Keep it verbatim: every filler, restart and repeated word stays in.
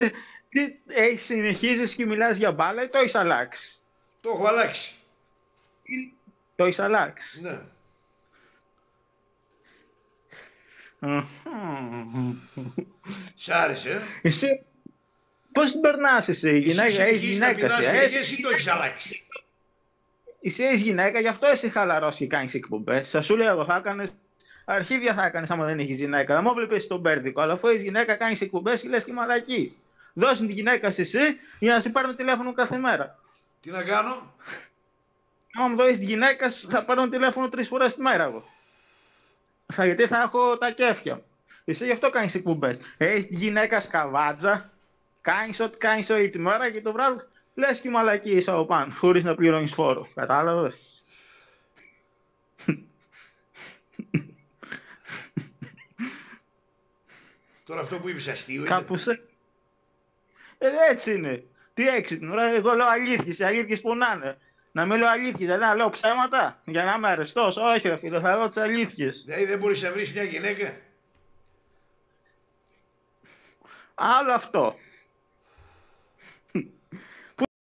Τι, ε, συνεχίζεις και μιλάς για μπάλα ή το έχεις αλλάξει? Το έχω αλλάξει. Το έχεις αλλάξει. Ναι. Σ' άρεσε, ε? Εσύ πώς την περνάς εσύ, Εσύ γυναίκα, έχεις συνεχίζεις να γυναίκα πηδάς εσύ, γιαγιές εσύ, ή το έχεις αλλάξει? εσύ έχεις γυναίκα, γι' αυτό εσύ χαλαρός και κάνεις εκπομπές. Θα σου λέω εγώ, θα έκανες, αρχίδια θα έκανες άμα δεν έχεις γυναίκα. Δεν μου βλέπεις τον Πέρδικο, αλλά αφού έχεις γυναίκα κάνεις εκπομπές και λες και μαλακείς. Δώσουν τη γυναίκα σε εσύ για να σε πάρουν τηλέφωνο κάθε μέρα. Τι να κάνω? Άμα μου δώσεις τη γυναίκα θα πάρω τηλέφωνο τρεις φορές τη μέρα εγώ. Θα, γιατί θα έχω τα κέφια. Εσύ γι' αυτό κάνεις εκπομπές. Έχεις τη γυναίκα σκαβάτζα, κάνεις ό,τι κάνεις όλη τη μέρα και το βράδυ λες και μαλακίες από πάνω, χωρίς να πληρώνεις φόρο. Κατάλαβες? Τώρα αυτό που είπες αστείο είναι? Κάπου σε... Ε, έτσι είναι. Τι έξυπνο. Εγώ λέω αλήθειες, οι αλήθειες πονάνε. Να μην λέω αλήθειες, δηλαδή να λέω ψέματα για να είμαι αρεστός. Όχι ρε φίλε, θα λέω τις αλήθειες. Δηλαδή δεν μπορείς να βρεις μια γυναίκα? Άλλο αυτό.